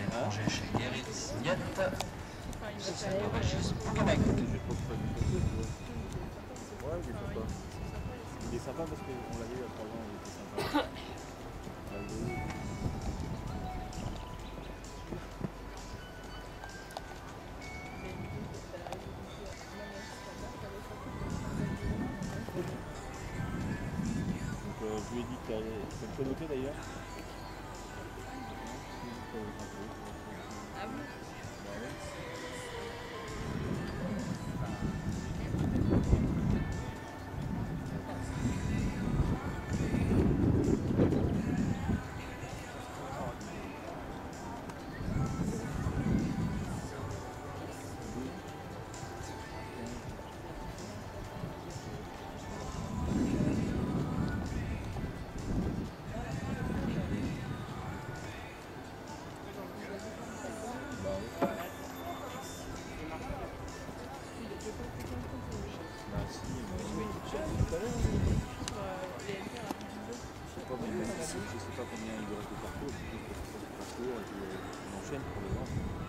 rangé chez Guéritz Niette. C'est le Régis Bouguenec. Ouais, il est sympa. Il est sympa parce qu'on l'avait il y a 3 ans, il était sympa. Donc je lui ai dit que tu allais te noter d'ailleurs. Ah bon? Bah ouais. Je sais pas combien il reste de parcours, et puis on enchaîne pour le vent.